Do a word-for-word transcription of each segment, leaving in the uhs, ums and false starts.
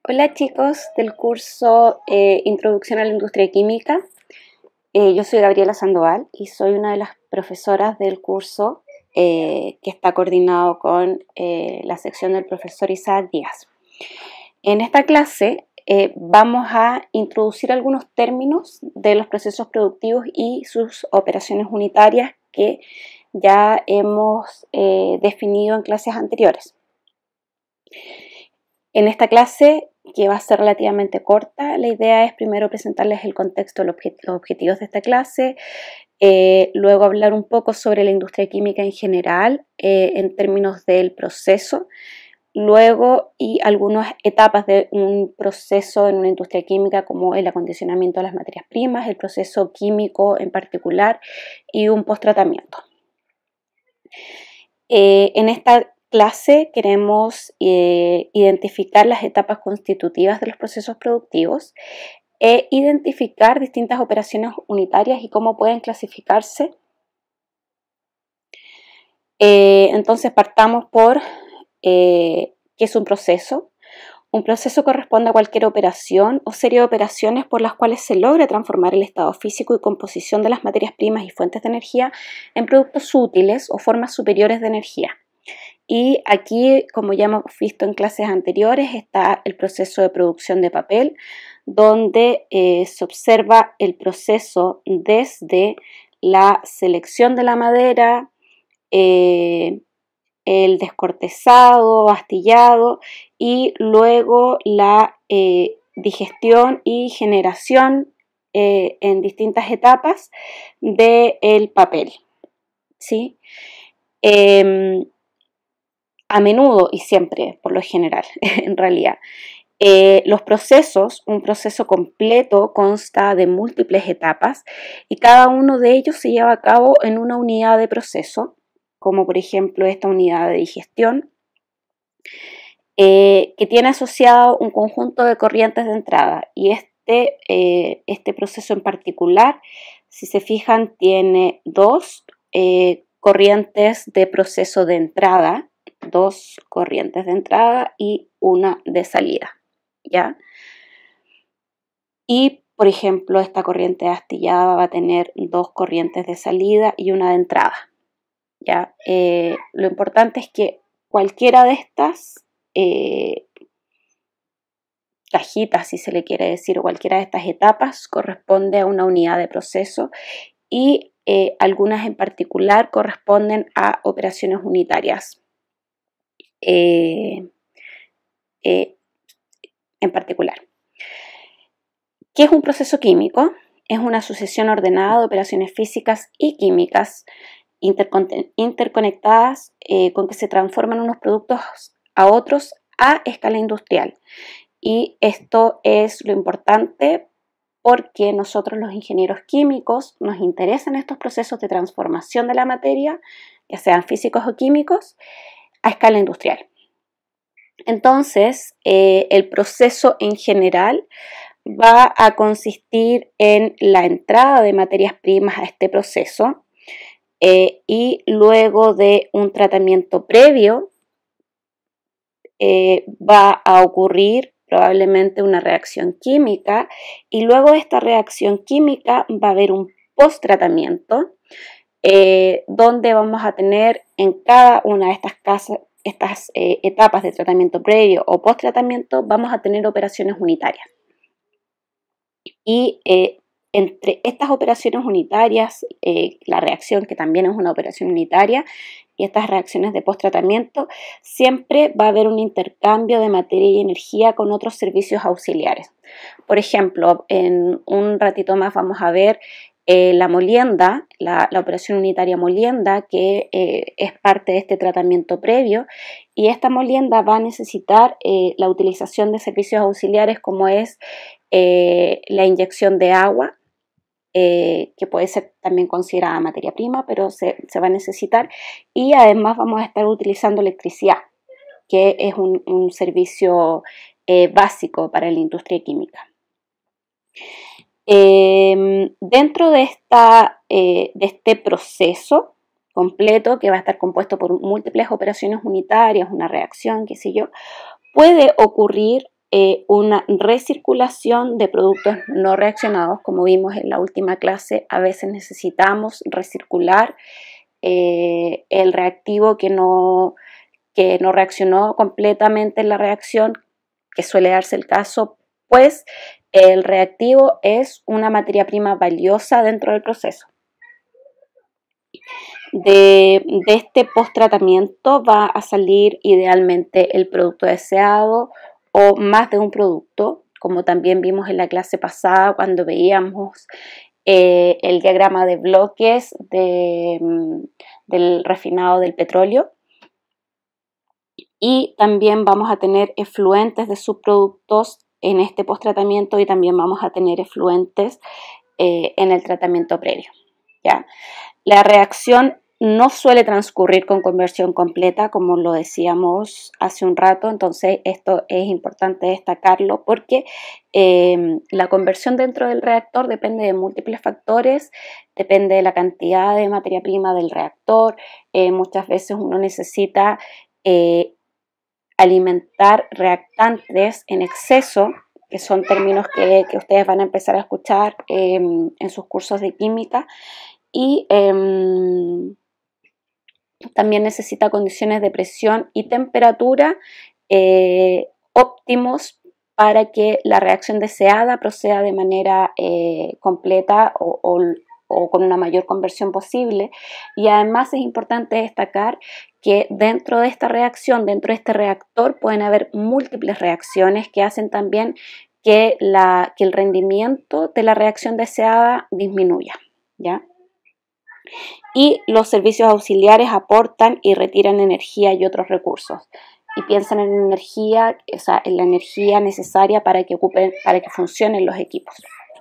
Hola chicos del curso eh, Introducción a la Industria Química. Eh, yo soy Gabriela Sandoval y soy una de las profesoras del curso eh, que está coordinado con eh, la sección del profesor Isaac Díaz. En esta clase eh, vamos a introducir algunos términos de los procesos productivos y sus operaciones unitarias que ya hemos eh, definido en clases anteriores. En esta clase, que va a ser relativamente corta, la idea es primero presentarles el contexto, los objetivos de esta clase, eh, luego hablar un poco sobre la industria química en general, eh, en términos del proceso, luego y algunas etapas de un proceso en una industria química como el acondicionamiento de las materias primas, el proceso químico en particular y un posttratamiento. Eh, en esta clase queremos eh, identificar las etapas constitutivas de los procesos productivos e identificar distintas operaciones unitarias y cómo pueden clasificarse. Eh, entonces partamos por eh, qué es un proceso. Un proceso corresponde a cualquier operación o serie de operaciones por las cuales se logra transformar el estado físico y composición de las materias primas y fuentes de energía en productos útiles o formas superiores de energía. Y aquí, como ya hemos visto en clases anteriores, está el proceso de producción de papel, donde eh, se observa el proceso desde la selección de la madera, eh, el descortezado, astillado y luego la eh, digestión y generación eh, en distintas etapas del papel, ¿sí? Eh, a menudo y siempre, por lo general, en realidad, eh, los procesos, un proceso completo consta de múltiples etapas y cada uno de ellos se lleva a cabo en una unidad de proceso, como por ejemplo esta unidad de digestión, eh, que tiene asociado un conjunto de corrientes de entrada y este, eh, este proceso en particular, si se fijan, tiene dos eh, corrientes de proceso de entrada, dos corrientes de entrada y una de salida, ¿ya? Y, por ejemplo, esta corriente astillada va a tener dos corrientes de salida y una de entrada, ¿ya? Eh, lo importante es que cualquiera de estas eh, cajitas, si se le quiere decir, o cualquiera de estas etapas corresponde a una unidad de proceso y eh, algunas en particular corresponden a operaciones unitarias. Eh, eh, en particular. ¿Qué es un proceso químico? Es una sucesión ordenada de operaciones físicas y químicas intercon- interconectadas eh, con que se transforman unos productos a otros a escala industrial. Y esto es lo importante porque nosotros los ingenieros químicos nos interesan estos procesos de transformación de la materia, ya sean físicos o químicos, a escala industrial. Entonces, eh, el proceso en general va a consistir en la entrada de materias primas a este proceso eh, y luego de un tratamiento previo eh, va a ocurrir probablemente una reacción química y luego de esta reacción química va a haber un post-tratamiento eh, donde vamos a tener en cada una de estas casas estas eh, etapas de tratamiento previo o post-tratamiento vamos a tener operaciones unitarias. Y eh, entre estas operaciones unitarias, eh, la reacción que también es una operación unitaria y estas reacciones de post-tratamiento, siempre va a haber un intercambio de materia y energía con otros servicios auxiliares. Por ejemplo, en un ratito más vamos a ver Eh, la molienda, la, la operación unitaria molienda, que eh, es parte de este tratamiento previo, y esta molienda va a necesitar eh, la utilización de servicios auxiliares como es eh, la inyección de agua, eh, que puede ser también considerada materia prima, pero se, se va a necesitar, y además vamos a estar utilizando electricidad, que es un, un servicio eh, básico para la industria química. Eh, dentro de, esta, eh, de este proceso completo, que va a estar compuesto por múltiples operaciones unitarias, una reacción, qué sé yo, puede ocurrir eh, una recirculación de productos no reaccionados. Como vimos en la última clase, a veces necesitamos recircular eh, el reactivo que no, que no reaccionó completamente en la reacción, que suele darse el caso, pues el reactivo es una materia prima valiosa dentro del proceso. De, de este post-tratamiento va a salir idealmente el producto deseado o más de un producto, como también vimos en la clase pasada cuando veíamos eh, el diagrama de bloques de, del refinado del petróleo. Y también vamos a tener efluentes de subproductos en este post-tratamiento y también vamos a tener efluentes eh, en el tratamiento previo, ¿ya? La reacción no suele transcurrir con conversión completa, como lo decíamos hace un rato, entonces esto es importante destacarlo porque eh, la conversión dentro del reactor depende de múltiples factores, depende de la cantidad de materia prima del reactor, eh, muchas veces uno necesita eh, alimentar reactantes en exceso, que son términos que, que ustedes van a empezar a escuchar eh, en sus cursos de química, y eh, también necesita condiciones de presión y temperatura eh, óptimos para que la reacción deseada proceda de manera eh, completa o, o, o con una mayor conversión posible. Y además es importante destacar que dentro de esta reacción, dentro de este reactor, pueden haber múltiples reacciones que hacen también que, la, que el rendimiento de la reacción deseada disminuya, ¿ya? Y los servicios auxiliares aportan y retiran energía y otros recursos. Y piensan en energía, o sea, en la energía necesaria para que ocupen, para que funcionen los equipos.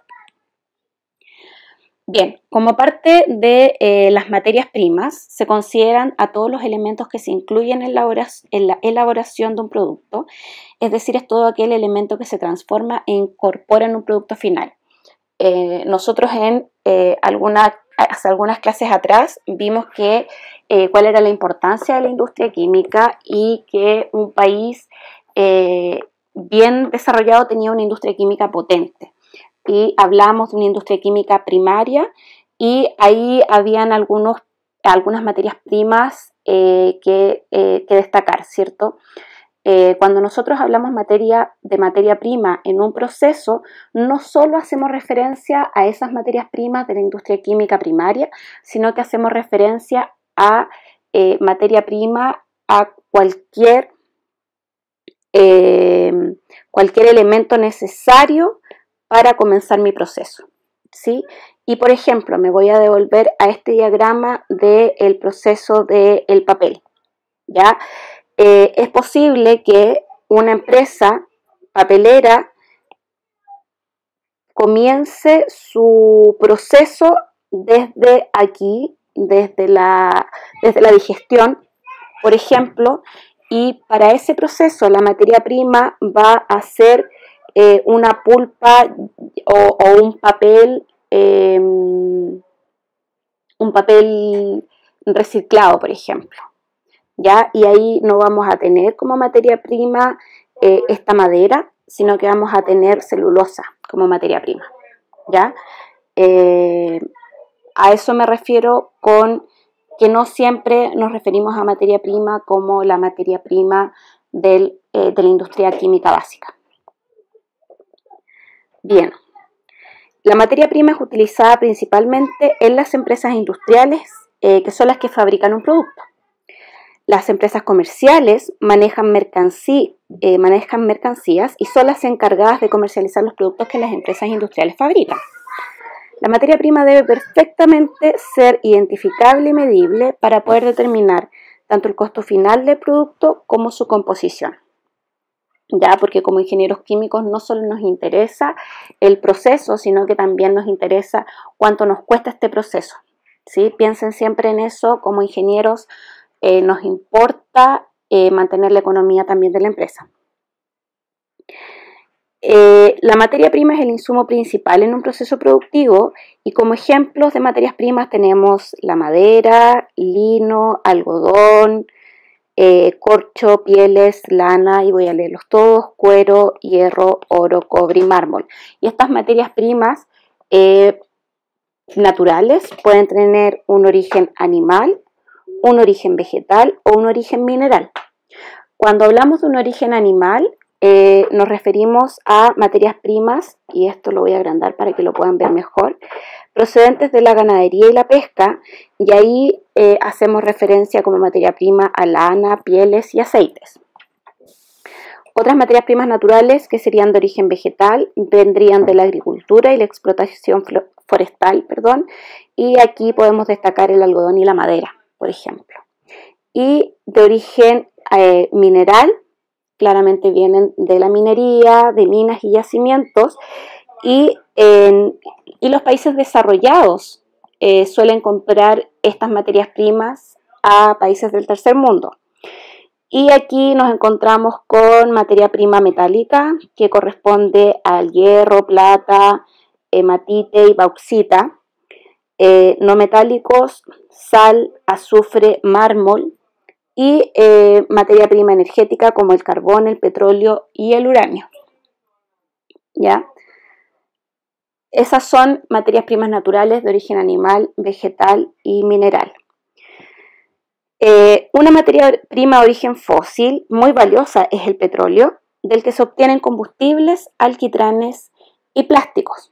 Bien, como parte de eh, las materias primas, se consideran a todos los elementos que se incluyen en la, en la elaboración de un producto, es decir, es todo aquel elemento que se transforma e incorpora en un producto final. Eh, nosotros en eh, alguna, hace algunas clases atrás vimos que eh, cuál era la importancia de la industria química y que un país eh, bien desarrollado tenía una industria química potente. Y hablamos de una industria química primaria y ahí habían algunos, algunas materias primas eh, que, eh, que destacar, ¿cierto? Eh, cuando nosotros hablamos materia, de materia prima en un proceso, no solo hacemos referencia a esas materias primas de la industria química primaria, sino que hacemos referencia a eh, materia prima, a cualquier, eh, cualquier elemento necesario para comenzar mi proceso, ¿sí? Y por ejemplo, me voy a devolver a este diagrama del proceso del papel, ¿ya? Eh, es posible que una empresa papelera comience su proceso desde aquí, desde la, desde la digestión, por ejemplo, y para ese proceso la materia prima va a ser eh, una pulpa o, o un papel, eh, un papel reciclado, por ejemplo. ¿Ya? Y ahí no vamos a tener como materia prima eh, esta madera, sino que vamos a tener celulosa como materia prima, ¿ya? Eh, a eso me refiero con que no siempre nos referimos a materia prima como la materia prima del, eh, de la industria química básica. Bien, la materia prima es utilizada principalmente en las empresas industriales, eh, que son las que fabrican un producto. Las empresas comerciales manejan, mercancía, eh, manejan mercancías y son las encargadas de comercializar los productos que las empresas industriales fabrican. La materia prima debe perfectamente ser identificable y medible para poder determinar tanto el costo final del producto como su composición. Ya, porque como ingenieros químicos no solo nos interesa el proceso, sino que también nos interesa cuánto nos cuesta este proceso, ¿sí? Piensen siempre en eso como ingenieros. Eh, nos importa eh, mantener la economía también de la empresa. Eh, la materia prima es el insumo principal en un proceso productivo y como ejemplos de materias primas tenemos la madera, lino, algodón, eh, corcho, pieles, lana, y voy a leerlos todos: cuero, hierro, oro, cobre y mármol. Y estas materias primas eh, naturales pueden tener un origen animal, un origen vegetal o un origen mineral. Cuando hablamos de un origen animal, eh, nos referimos a materias primas, y esto lo voy a agrandar para que lo puedan ver mejor, procedentes de la ganadería y la pesca, y ahí eh, hacemos referencia como materia prima a lana, pieles y aceites. Otras materias primas naturales que serían de origen vegetal vendrían de la agricultura y la explotación forestal, perdón, y aquí podemos destacar el algodón y la madera, por ejemplo. Y de origen eh, mineral, claramente vienen de la minería, de minas y yacimientos, y, en, y los países desarrollados eh, suelen comprar estas materias primas a países del tercer mundo. Y aquí nos encontramos con materia prima metálica, que corresponde al hierro, plata, hematite y bauxita. Eh, no metálicos, sal, azufre, mármol, y eh, materia prima energética como el carbón, el petróleo y el uranio. ¿Ya? Esas son materias primas naturales de origen animal, vegetal y mineral. Eh, una materia prima de origen fósil muy valiosa es el petróleo, del que se obtienen combustibles, alquitranes y plásticos.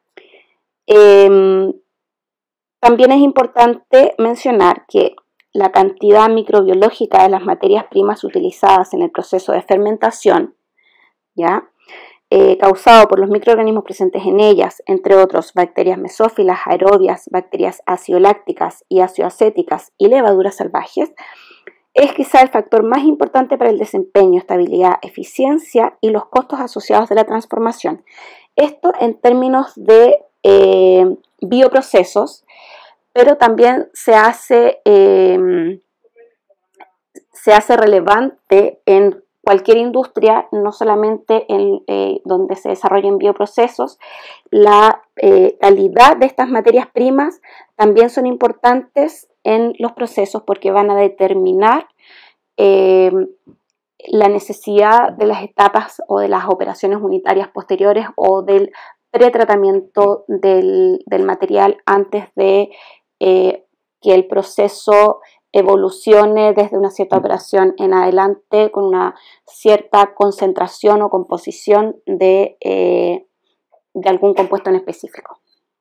Eh, también es importante mencionar que la cantidad microbiológica de las materias primas utilizadas en el proceso de fermentación, ¿ya? Eh, causado por los microorganismos presentes en ellas, entre otros bacterias mesófilas, aerobias, bacterias acidolácticas y ácido-acéticas y levaduras salvajes, es quizá el factor más importante para el desempeño, estabilidad, eficiencia y los costos asociados de la transformación. Esto en términos de eh, bioprocesos, pero también se hace, eh, se hace relevante en cualquier industria, no solamente en eh, donde se desarrollen bioprocesos. La eh, calidad de estas materias primas también son importantes en los procesos porque van a determinar eh, la necesidad de las etapas o de las operaciones unitarias posteriores o del pretratamiento del, del material antes de eh, que el proceso evolucione desde una cierta operación en adelante con una cierta concentración o composición de, eh, de algún compuesto en específico.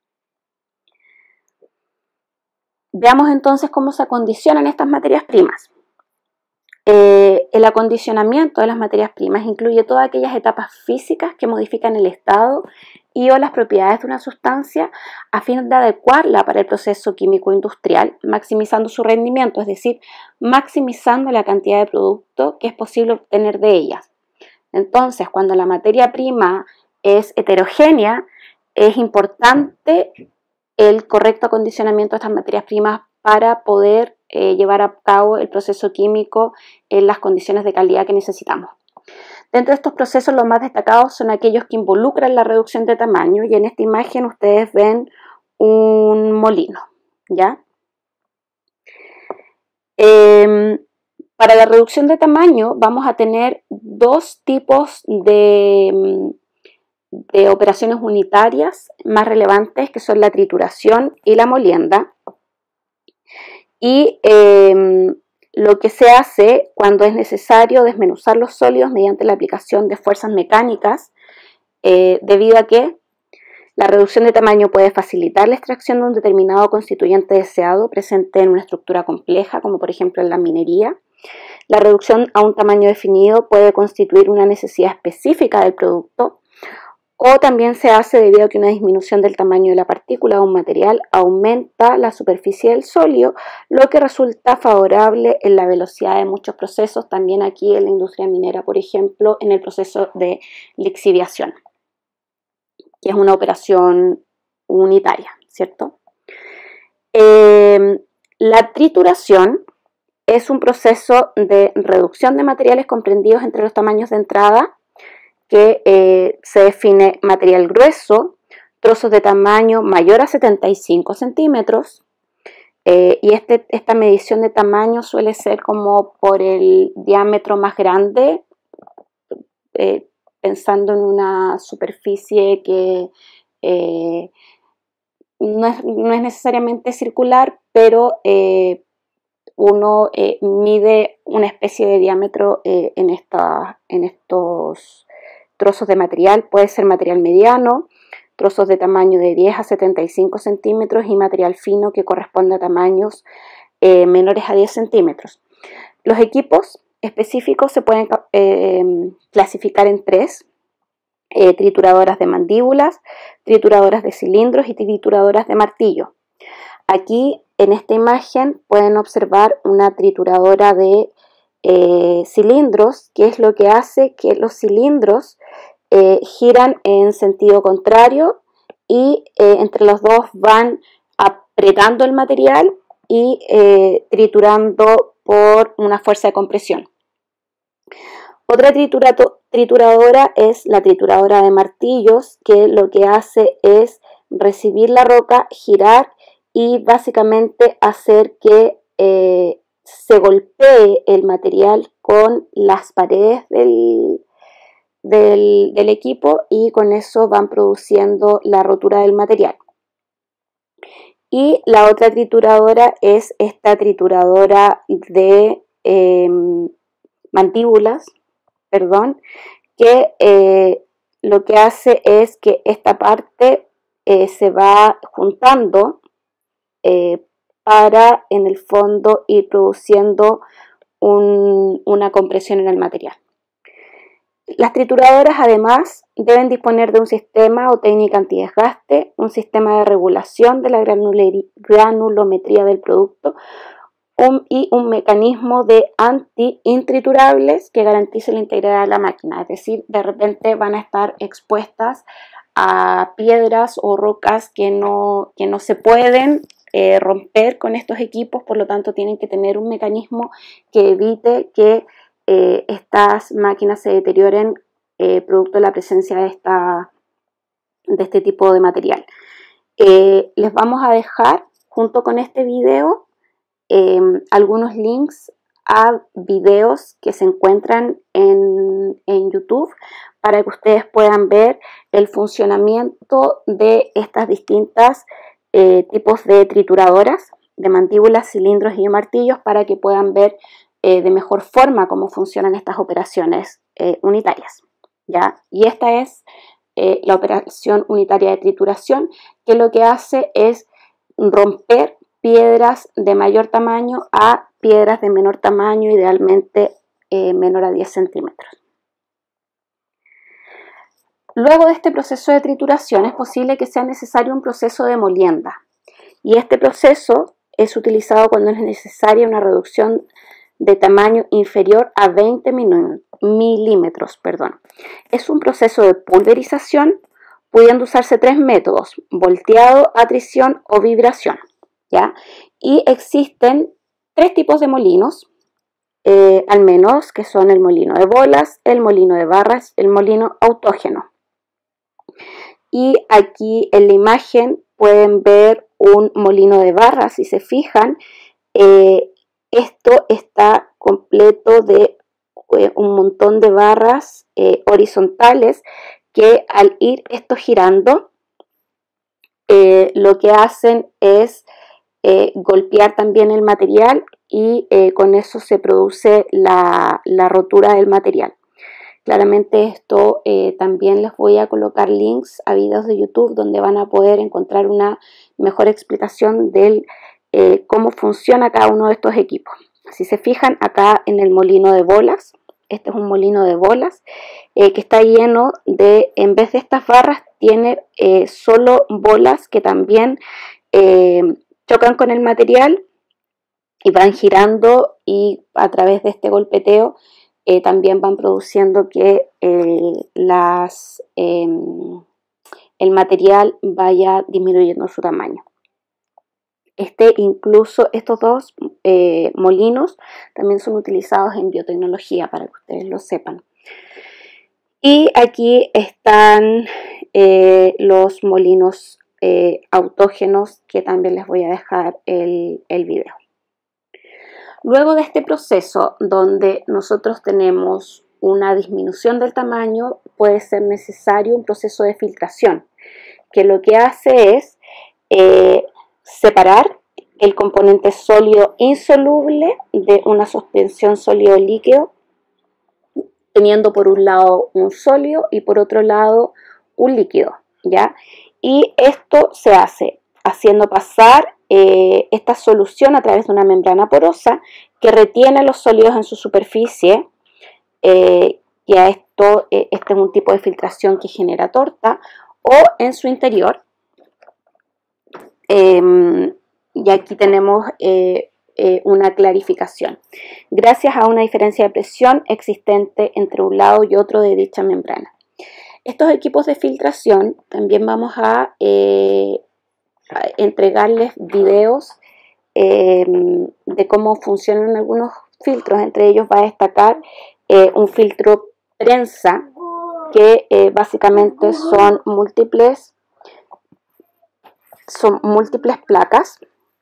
Veamos entonces cómo se acondicionan estas materias primas. Eh, el acondicionamiento de las materias primas incluye todas aquellas etapas físicas que modifican el estado y o las propiedades de una sustancia a fin de adecuarla para el proceso químico industrial, maximizando su rendimiento, es decir, maximizando la cantidad de producto que es posible obtener de ellas. Entonces, cuando la materia prima es heterogénea, es importante el correcto acondicionamiento de estas materias primas para poder eh, llevar a cabo el proceso químico en las condiciones de calidad que necesitamos. Dentro de estos procesos, los más destacados son aquellos que involucran la reducción de tamaño, y en esta imagen ustedes ven un molino, ¿ya? Eh, para la reducción de tamaño vamos a tener dos tipos de, de operaciones unitarias más relevantes, que son la trituración y la molienda. Y eh, lo que se hace cuando es necesario desmenuzar los sólidos mediante la aplicación de fuerzas mecánicas, eh, debido a que la reducción de tamaño puede facilitar la extracción de un determinado constituyente deseado presente en una estructura compleja, como por ejemplo en la minería. La reducción a un tamaño definido puede constituir una necesidad específica del producto, o también se hace debido a que una disminución del tamaño de la partícula o un material aumenta la superficie del sólido, lo que resulta favorable en la velocidad de muchos procesos, también aquí en la industria minera, por ejemplo, en el proceso de lixiviación, que es una operación unitaria, ¿cierto? Eh, la trituración es un proceso de reducción de materiales comprendidos entre los tamaños de entrada, que eh, se define material grueso, trozos de tamaño mayor a setenta y cinco centímetros, Eh, y este, esta medición de tamaño suele ser como por el diámetro más grande, eh, pensando en una superficie que eh, no, es, no es necesariamente circular, pero eh, uno eh, mide una especie de diámetro eh, en, esta, en estos trozos de material. Puede ser material mediano, trozos de tamaño de diez a setenta y cinco centímetros y material fino que corresponde a tamaños eh, menores a diez centímetros. Los equipos específicos se pueden eh, clasificar en tres: eh, trituradoras de mandíbulas, trituradoras de cilindros y trituradoras de martillo. Aquí en esta imagen pueden observar una trituradora de eh, cilindros, que es lo que hace que los cilindros eh, giran en sentido contrario y eh, entre los dos van apretando el material y eh, triturando por una fuerza de compresión. Otra trituradora es la trituradora de martillos, que lo que hace es recibir la roca, girar y básicamente hacer que eh, se golpee el material con las paredes del, del, del equipo, y con eso van produciendo la rotura del material. Y la otra trituradora es esta trituradora de eh, mandíbulas, perdón, que eh, lo que hace es que esta parte eh, se va juntando eh, para en el fondo ir produciendo un, una compresión en el material. Las trituradoras además deben disponer de un sistema o técnica antidesgaste, un sistema de regulación de la granulometría del producto un, y un mecanismo de anti-intriturables que garantice la integridad de la máquina. Es decir, de repente van a estar expuestas a piedras o rocas que no, que no se pueden eh, romper con estos equipos, por lo tanto tienen que tener un mecanismo que evite que Eh, estas máquinas se deterioren eh, producto de la presencia de, esta, de este tipo de material. Eh, les vamos a dejar junto con este video eh, algunos links a videos que se encuentran en, en YouTube para que ustedes puedan ver el funcionamiento de estas distintas eh, tipos de trituradoras de mandíbulas, cilindros y martillos, para que puedan ver Eh, de mejor forma cómo funcionan estas operaciones eh, unitarias, ¿ya? Y esta es eh, la operación unitaria de trituración, que lo que hace es romper piedras de mayor tamaño a piedras de menor tamaño, idealmente eh, menor a diez centímetros. Luego de este proceso de trituración es posible que sea necesario un proceso de molienda, y este proceso es utilizado cuando es necesaria una reducción de tamaño inferior a veinte milímetros. Perdón. Es un proceso de pulverización, pudiendo usarse tres métodos: volteado, atrición o vibración, ¿ya? Y existen tres tipos de molinos, eh, al menos, que son el molino de bolas, el molino de barras, el molino autógeno. Y aquí en la imagen pueden ver un molino de barras. Si se fijan, eh, esto está completo de eh, un montón de barras eh, horizontales que, al ir esto girando, eh, lo que hacen es eh, golpear también el material, y eh, con eso se produce la, la rotura del material. Claramente esto eh, también les voy a colocar links a videos de YouTube donde van a poder encontrar una mejor explicación del Eh, cómo funciona cada uno de estos equipos. Si se fijan acá en el molino de bolas, este es un molino de bolas eh, que está lleno de, en vez de estas barras, tiene eh, solo bolas que también eh, chocan con el material y van girando, y a través de este golpeteo eh, también van produciendo que eh, las, eh, el material vaya disminuyendo su tamaño. Este, incluso estos dos eh, molinos también son utilizados en biotecnología, para que ustedes lo sepan. Y aquí están eh, los molinos eh, autógenos, que también les voy a dejar el, el video. Luego de este proceso, donde nosotros tenemos una disminución del tamaño, puede ser necesario un proceso de filtración, que lo que hace es eh, separar el componente sólido insoluble de una suspensión sólido-líquido, teniendo por un lado un sólido y por otro lado un líquido, ¿ya? Y esto se hace haciendo pasar eh, esta solución a través de una membrana porosa que retiene los sólidos en su superficie. Eh, y a esto, eh, este es un tipo de filtración que genera torta, o en su interior. Eh, y aquí tenemos eh, eh, una clarificación, gracias a una diferencia de presión existente entre un lado y otro de dicha membrana. Estos equipos de filtración también vamos a, eh, a entregarles videos eh, de cómo funcionan algunos filtros. Entre ellos va a destacar eh, un filtro prensa, que eh, básicamente son múltiples, son múltiples placas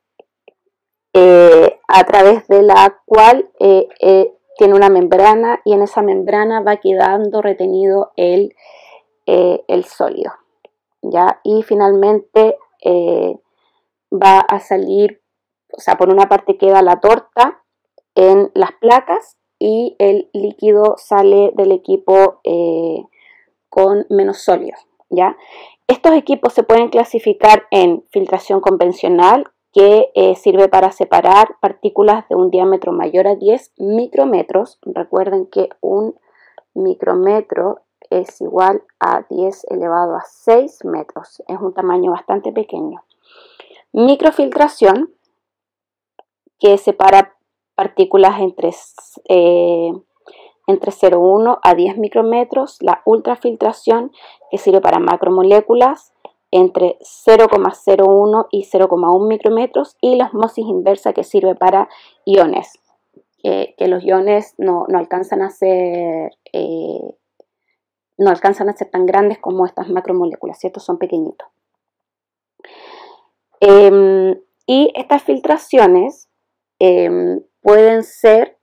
eh, a través de la cual eh, eh, tiene una membrana, y en esa membrana va quedando retenido el, eh, el sólido, ¿ya? Y finalmente eh, va a salir, o sea, por una parte queda la torta en las placas y el líquido sale del equipo eh, con menos sólido, ¿ya? Estos equipos se pueden clasificar en filtración convencional, que eh, sirve para separar partículas de un diámetro mayor a diez micrómetros. Recuerden que un micrómetro es igual a diez elevado a seis metros. Es un tamaño bastante pequeño. Microfiltración, que separa partículas entre, eh, entre cero coma uno a diez micrómetros. La ultrafiltración, que sirve para macromoléculas entre cero coma cero uno y cero coma uno micrómetros. Y la osmosis inversa, que sirve para iones, eh, que los iones no, no alcanzan a ser eh, no alcanzan a ser tan grandes como estas macromoléculas, ¿cierto? Son pequeñitos. Eh, y estas filtraciones eh, pueden ser,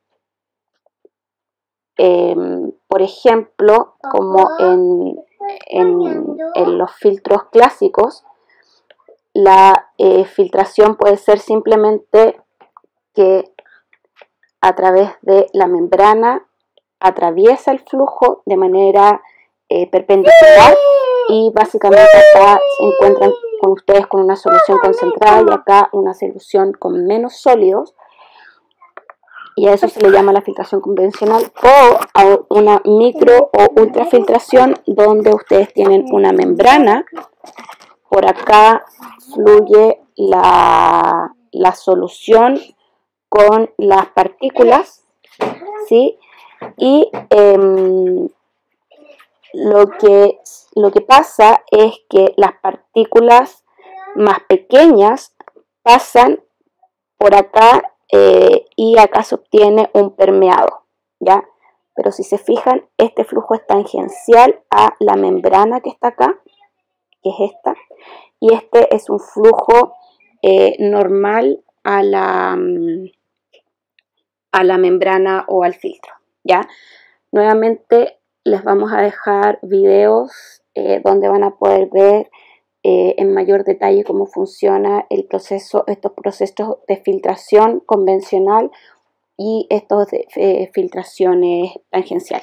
eh, por ejemplo, como en, en, en los filtros clásicos, la eh, filtración puede ser simplemente que a través de la membrana atraviesa el flujo de manera eh, perpendicular, y básicamente acá se encuentran con ustedes con una solución concentrada y acá una solución con menos sólidos, y a eso se le llama la filtración convencional, o a una micro o ultrafiltración, donde ustedes tienen una membrana, por acá fluye la, la solución con las partículas, ¿sí? Y eh, lo, que, lo que pasa es que las partículas más pequeñas pasan por acá eh, y acá se obtiene un permeado, ¿ya? Pero si se fijan, este flujo es tangencial a la membrana que está acá, que es esta, y este es un flujo eh, normal a la, a la membrana o al filtro, ¿ya? Nuevamente les vamos a dejar videos eh, donde van a poder ver eh, en mayor detalle cómo funciona el proceso, estos procesos de filtración convencional y estos de eh, filtraciones tangenciales.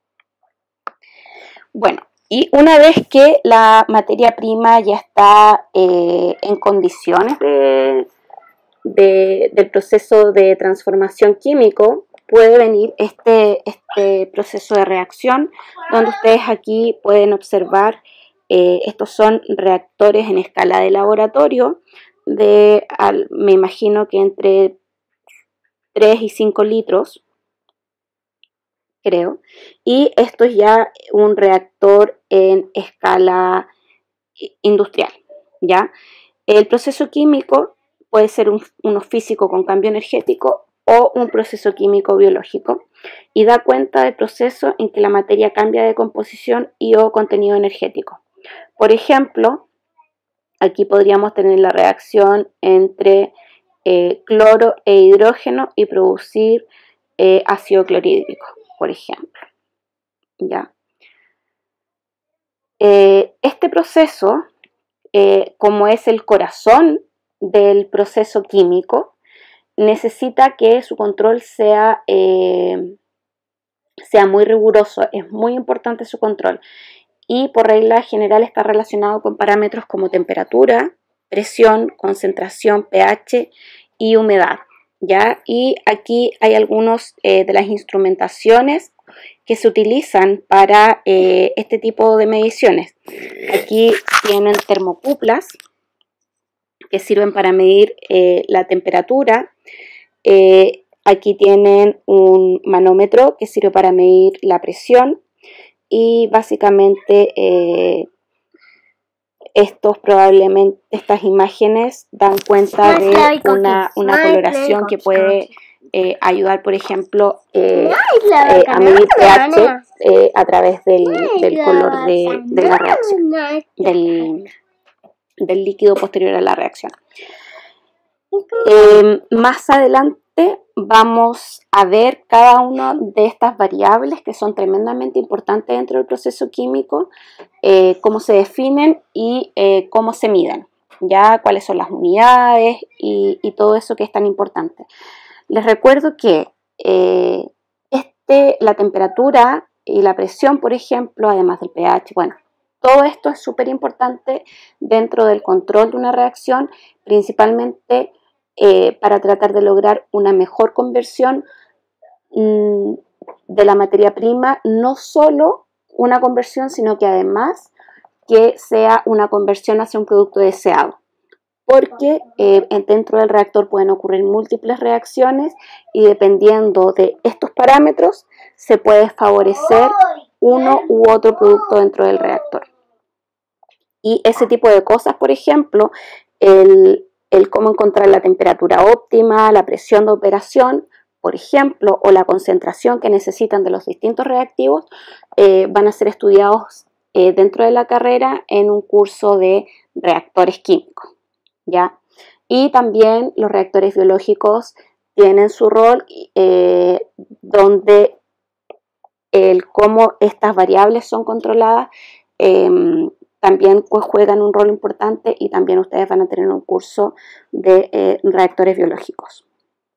Bueno, y una vez que la materia prima ya está eh, en condiciones de, de, del proceso de transformación químico, puede venir este, este proceso de reacción, donde ustedes aquí pueden observar, eh, estos son reactores en escala de laboratorio, de, al, me imagino que entre tres y cinco litros, creo, y esto es ya un reactor en escala industrial, ¿ya? El proceso químico puede ser un, uno físico con cambio energético o un proceso químico biológico, y da cuenta del proceso en que la materia cambia de composición y o contenido energético. Por ejemplo, Aquí podríamos tener la reacción entre eh, cloro e hidrógeno y producir eh, ácido clorhídrico, por ejemplo. ¿Ya? Eh, este proceso, eh, como es el corazón del proceso químico, necesita que su control sea, eh, sea muy riguroso. Es muy importante su control. Y por regla general está relacionado con parámetros como temperatura, presión, concentración, pH y humedad, ¿ya? Y aquí hay algunos eh, de las instrumentaciones que se utilizan para eh, este tipo de mediciones. Aquí tienen termocuplas que sirven para medir eh, la temperatura. Eh, aquí tienen un manómetro que sirve para medir la presión. Y básicamente eh, estos probablemente, estas imágenes dan cuenta de una, una coloración que puede eh, ayudar, por ejemplo, eh, eh, a medir pH eh, a través del, del color de, de la reacción, del, del líquido posterior a la reacción. Eh, más adelante vamos a ver cada una de estas variables que son tremendamente importantes dentro del proceso químico, eh, cómo se definen y eh, cómo se miden, ya cuáles son las unidades y, y todo eso que es tan importante. Les recuerdo que eh, este, la temperatura y la presión, por ejemplo, además del pH, bueno, todo esto es súper importante dentro del control de una reacción, principalmente Eh, para tratar de lograr una mejor conversión mmm, de la materia prima, no solo una conversión, sino que además que sea una conversión hacia un producto deseado, porque eh, dentro del reactor pueden ocurrir múltiples reacciones y dependiendo de estos parámetros se puede favorecer uno u otro producto dentro del reactor. Y ese tipo de cosas, por ejemplo, el el cómo encontrar la temperatura óptima, la presión de operación, por ejemplo, o la concentración que necesitan de los distintos reactivos, eh, van a ser estudiados eh, dentro de la carrera en un curso de reactores químicos, ¿ya? Y también los reactores biológicos tienen su rol, eh, donde el cómo estas variables son controladas eh, también pues, juegan un rol importante y también ustedes van a tener un curso de eh, reactores biológicos.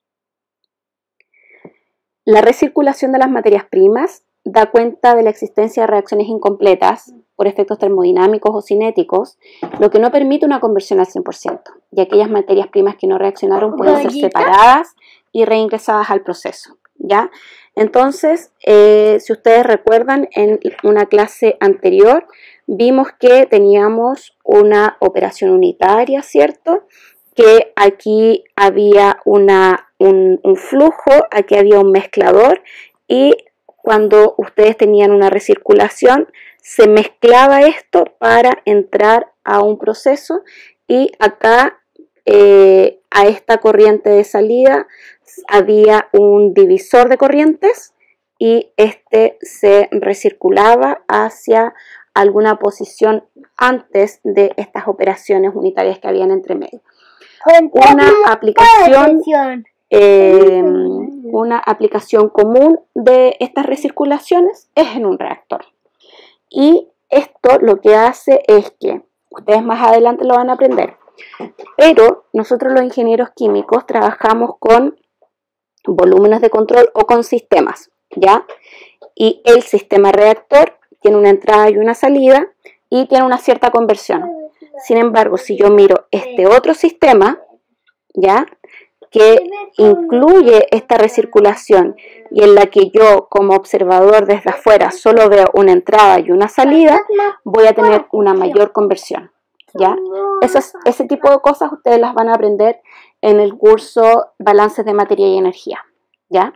La recirculación de las materias primas da cuenta de la existencia de reacciones incompletas por efectos termodinámicos o cinéticos, lo que no permite una conversión al cien por ciento, y aquellas materias primas que no reaccionaron pueden ser separadas y reingresadas al proceso, ¿ya? Entonces, eh, si ustedes recuerdan, en una clase anterior vimos que teníamos una operación unitaria, ¿cierto? Que aquí había una, un, un flujo, aquí había un mezclador y cuando ustedes tenían una recirculación se mezclaba esto para entrar a un proceso y acá eh, a esta corriente de salida había un divisor de corrientes y este se recirculaba hacia alguna posición antes de estas operaciones unitarias que habían entre medio. Una aplicación, eh, una aplicación común de estas recirculaciones es en un reactor. Y esto lo que hace es que, ustedes más adelante lo van a aprender, pero nosotros los ingenieros químicos trabajamos con volúmenes de control o con sistemas, ¿ya? Y el sistema reactor tiene una entrada y una salida y tiene una cierta conversión. Sin embargo, si yo miro este otro sistema, ¿ya? Que incluye esta recirculación y en la que yo como observador desde afuera solo veo una entrada y una salida, voy a tener una mayor conversión, ¿ya? Esas, ese tipo de cosas ustedes las van a aprender en el curso Balances de Materia y Energía, ¿ya?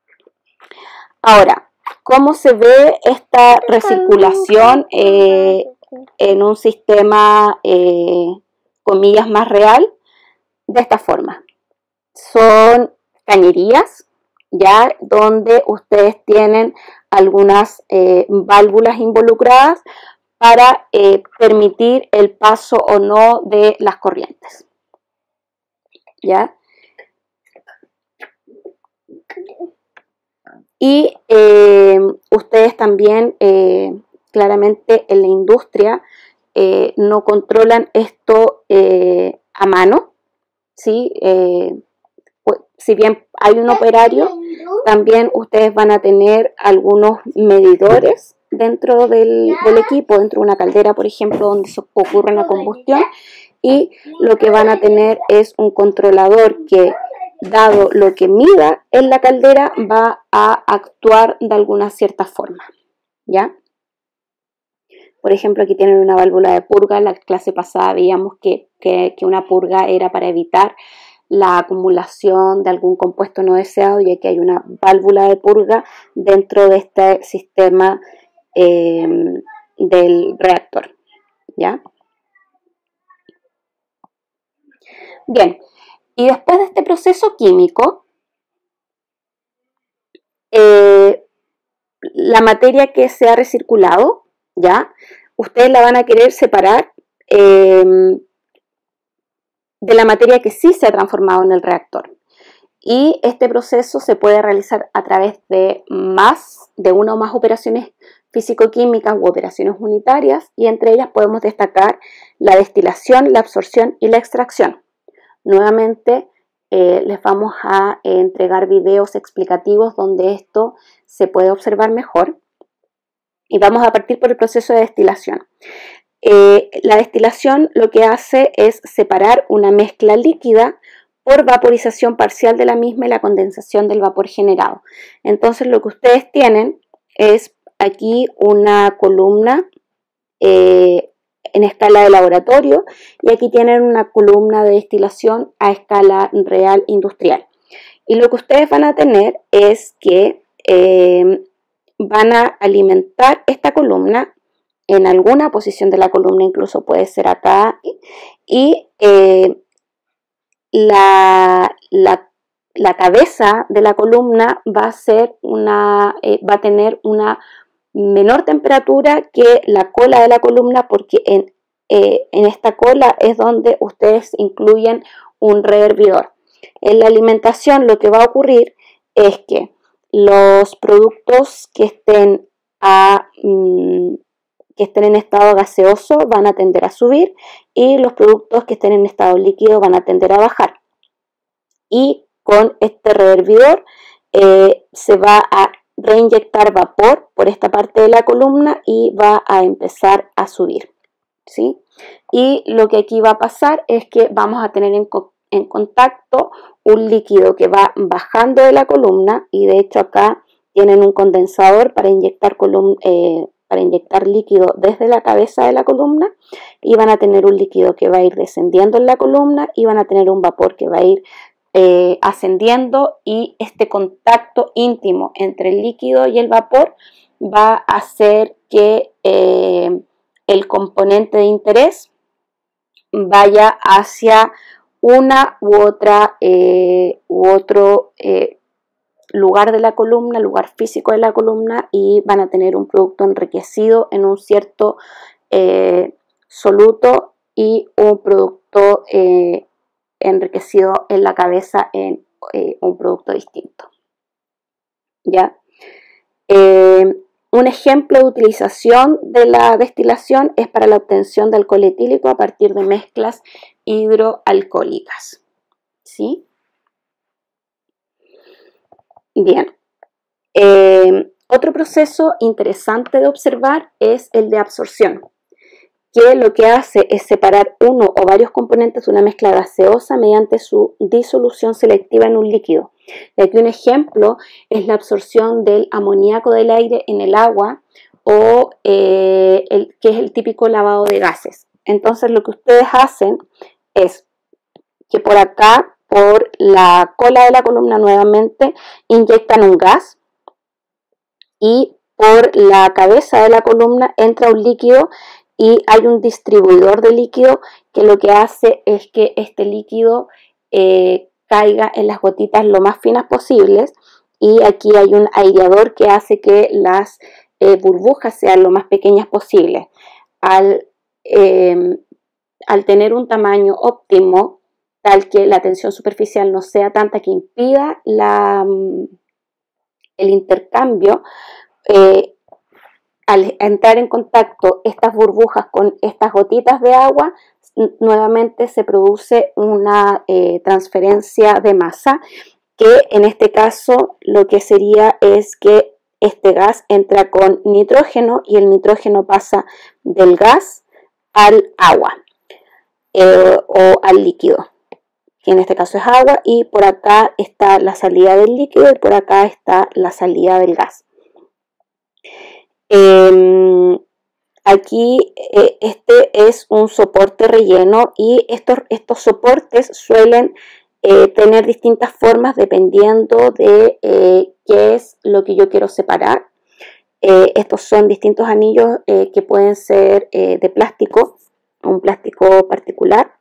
Ahora, ¿cómo se ve esta recirculación eh, en un sistema, eh, comillas, más real? De esta forma. Son cañerías, ya, donde ustedes tienen algunas eh, válvulas involucradas para eh, permitir el paso o no de las corrientes. ¿Ya? Y eh, ustedes también, eh, claramente en la industria, eh, no controlan esto eh, a mano, ¿sí? Eh, pues, si bien hay un operario, también ustedes van a tener algunos medidores dentro del, del equipo, dentro de una caldera, por ejemplo, donde ocurre la combustión, y lo que van a tener es un controlador que, dado lo que mida en la caldera, va a actuar de alguna cierta forma, ¿ya? Por ejemplo, aquí tienen una válvula de purga. En la clase pasada veíamos que, que, que una purga era para evitar la acumulación de algún compuesto no deseado, y aquí hay una válvula de purga dentro de este sistema eh, del reactor, ¿ya? Bien, y después de este proceso químico, eh, la materia que se ha recirculado, ¿ya? Ustedes la van a querer separar eh, de la materia que sí se ha transformado en el reactor. Y este proceso se puede realizar a través de más, de una o más operaciones físico-químicas u operaciones unitarias, y entre ellas podemos destacar la destilación, la absorción y la extracción. Nuevamente eh, les vamos a eh, entregar videos explicativos donde esto se puede observar mejor. Y vamos a partir por el proceso de destilación. Eh, la destilación lo que hace es separar una mezcla líquida por vaporización parcial de la misma y la condensación del vapor generado. Entonces lo que ustedes tienen es aquí una columna eh, en escala de laboratorio, y aquí tienen una columna de destilación a escala real industrial. Y lo que ustedes van a tener es que eh, van a alimentar esta columna en alguna posición de la columna, incluso puede ser acá, y eh, la, la, la cabeza de la columna va a ser una, eh, va a tener una menor temperatura que la cola de la columna, porque en, eh, en esta cola es donde ustedes incluyen un rehervidor. En la alimentación lo que va a ocurrir es que los productos que estén, a, mmm, que estén en estado gaseoso van a tender a subir, y los productos que estén en estado líquido van a tender a bajar. Y con este rehervidor eh, se va a reinyectar vapor por esta parte de la columna y va a empezar a subir, ¿sí? Y lo que aquí va a pasar es que vamos a tener en, co en contacto un líquido que va bajando de la columna, y de hecho acá tienen un condensador para inyectar, eh, para inyectar líquido desde la cabeza de la columna, y van a tener un líquido que va a ir descendiendo en la columna, y van a tener un vapor que va a ir Eh, ascendiendo, y este contacto íntimo entre el líquido y el vapor va a hacer que eh, el componente de interés vaya hacia una u otra eh, u otro eh, lugar de la columna, lugar físico de la columna, y van a tener un producto enriquecido en un cierto eh, soluto y un producto eh, enriquecido en la cabeza en eh, un producto distinto. ¿Ya? Eh, un ejemplo de utilización de la destilación es para la obtención de alcohol etílico a partir de mezclas hidroalcohólicas, ¿sí? Bien. Eh, otro proceso interesante de observar es el de absorción, que lo que hace es separar uno o varios componentes de una mezcla gaseosa mediante su disolución selectiva en un líquido. Y aquí un ejemplo es la absorción del amoníaco del aire en el agua, o eh, el, que es el típico lavado de gases. Entonces lo que ustedes hacen es que por acá, por la cola de la columna nuevamente, inyectan un gas, y por la cabeza de la columna entra un líquido, y hay un distribuidor de líquido que lo que hace es que este líquido eh, caiga en las gotitas lo más finas posibles, y aquí hay un aireador que hace que las eh, burbujas sean lo más pequeñas posibles. al, eh, al tener un tamaño óptimo, tal que la tensión superficial no sea tanta que impida la, el intercambio, eh, al entrar en contacto estas burbujas con estas gotitas de agua, nuevamente se produce una eh, transferencia de masa, que en este caso lo que sería es que este gas entra con nitrógeno y el nitrógeno pasa del gas al agua eh, o al líquido, que en este caso es agua, y por acá está la salida del líquido y por acá está la salida del gas. Eh, aquí eh, este es un soporte relleno y estos, estos soportes suelen eh, tener distintas formas dependiendo de eh, qué es lo que yo quiero separar. Eh, estos son distintos anillos eh, que pueden ser eh, de plástico, un plástico particular.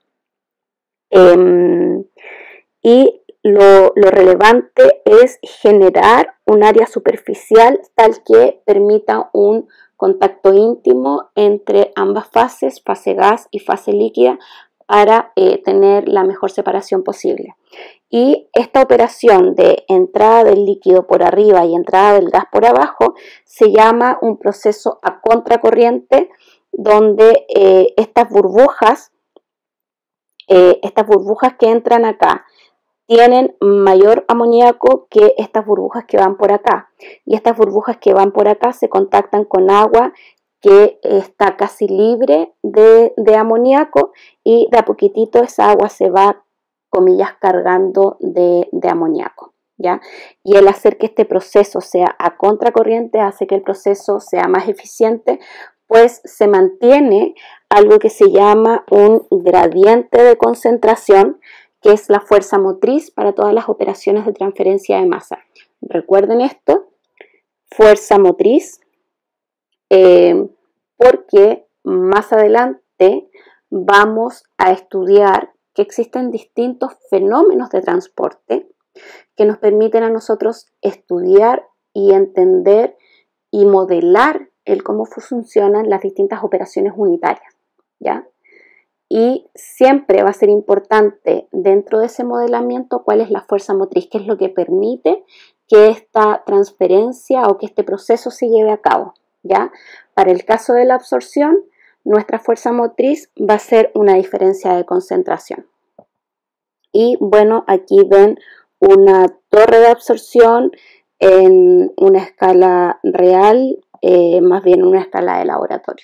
Eh, y lo, lo relevante es generar un área superficial tal que permita un contacto íntimo entre ambas fases, fase gas y fase líquida, para eh, tener la mejor separación posible. Y esta operación de entrada del líquido por arriba y entrada del gas por abajo se llama un proceso a contracorriente, donde eh, estas burbujas, eh, estas burbujas que entran acá, tienen mayor amoníaco que estas burbujas que van por acá. Y estas burbujas que van por acá se contactan con agua que está casi libre de, de amoníaco, y de a poquitito esa agua se va, comillas, cargando de, de amoníaco, ¿ya? Y el hacer que este proceso sea a contracorriente hace que el proceso sea más eficiente, pues se mantiene algo que se llama un gradiente de concentración, que es la fuerza motriz para todas las operaciones de transferencia de masa. Recuerden esto, fuerza motriz, eh, porque más adelante vamos a estudiar que existen distintos fenómenos de transporte que nos permiten a nosotros estudiar y entender y modelar el cómo funcionan las distintas operaciones unitarias, ¿ya? Y siempre va a ser importante dentro de ese modelamiento cuál es la fuerza motriz, qué es lo que permite que esta transferencia o que este proceso se lleve a cabo, ¿ya? Para el caso de la absorción, nuestra fuerza motriz va a ser una diferencia de concentración. Y bueno, aquí ven una torre de absorción en una escala real, eh, más bien una escala de laboratorio.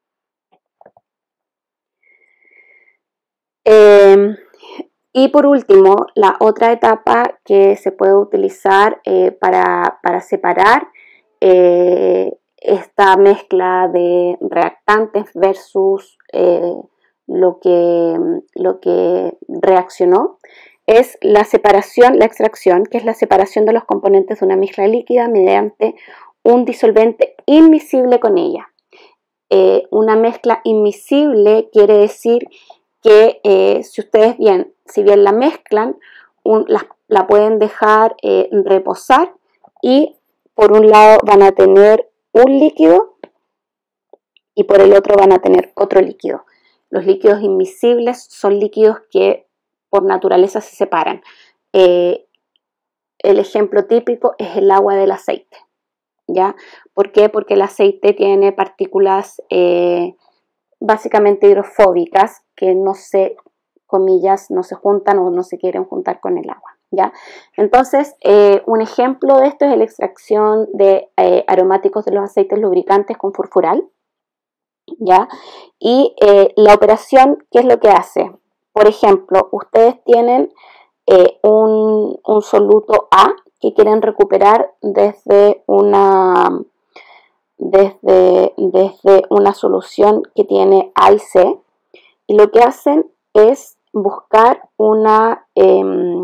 Eh, y por último, la otra etapa que se puede utilizar eh, para, para separar eh, esta mezcla de reactantes versus eh, lo, que, lo que reaccionó es la separación, la extracción, que es la separación de los componentes de una mezcla líquida mediante un disolvente inmiscible con ella. Eh, una mezcla inmiscible quiere decir que eh, si ustedes bien, si bien la mezclan, un, la, la pueden dejar eh, reposar, y por un lado van a tener un líquido y por el otro van a tener otro líquido. Los líquidos inmiscibles son líquidos que por naturaleza se separan. Eh, el ejemplo típico es el agua del aceite, ¿ya? ¿Por qué? Porque el aceite tiene partículas eh, básicamente hidrofóbicas que no se, comillas, no se juntan o no se quieren juntar con el agua, ¿ya? Entonces, eh, un ejemplo de esto es la extracción de eh, aromáticos de los aceites lubricantes con furfural, ¿ya? Y eh, la operación, ¿qué es lo que hace? Por ejemplo, ustedes tienen eh, un, un soluto A que quieren recuperar desde una, desde, desde una solución que tiene A y C, y lo que hacen es buscar una, eh,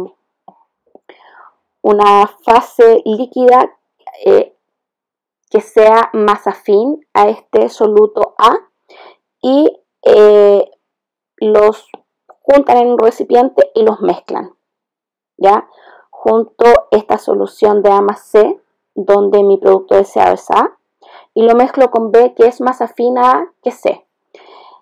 una fase líquida eh, que sea más afín a este soluto A, y eh, los juntan en un recipiente y los mezclan, ¿ya? Junto esta solución de A más C, donde mi producto deseado es A, y lo mezclo con B, que es más afín a A que C.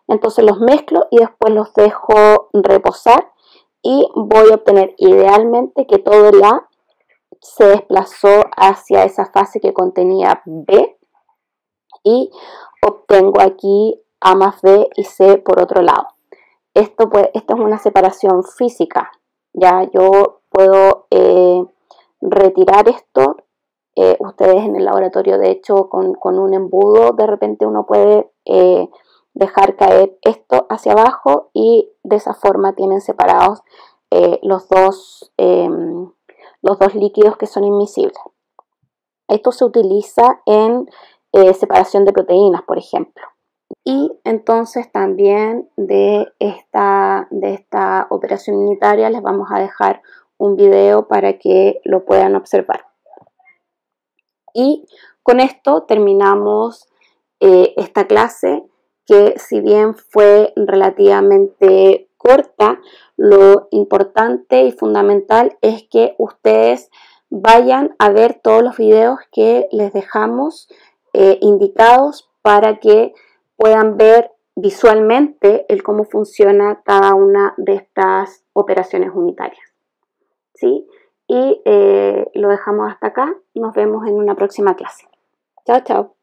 Entonces los mezclo y después los dejo reposar y voy a obtener idealmente que todo el A se desplazó hacia esa fase que contenía B y obtengo aquí A más B y C por otro lado. Esto, pues, esto es una separación física. Ya yo puedo eh, retirar esto. Eh, ustedes en el laboratorio, de hecho, con, con un embudo, de repente uno puede eh, dejar caer esto hacia abajo y de esa forma tienen separados eh, los, dos, eh, los dos líquidos que son inmiscibles. Esto se utiliza en eh, separación de proteínas, por ejemplo. Y entonces también de esta, de esta operación unitaria les vamos a dejar un video para que lo puedan observar. Y con esto terminamos eh, esta clase, que si bien fue relativamente corta, lo importante y fundamental es que ustedes vayan a ver todos los videos que les dejamos eh, indicados para que puedan ver visualmente el cómo funciona cada una de estas operaciones unitarias. ¿Sí? Y eh, lo dejamos hasta acá. Nos vemos en una próxima clase. Chao, chao.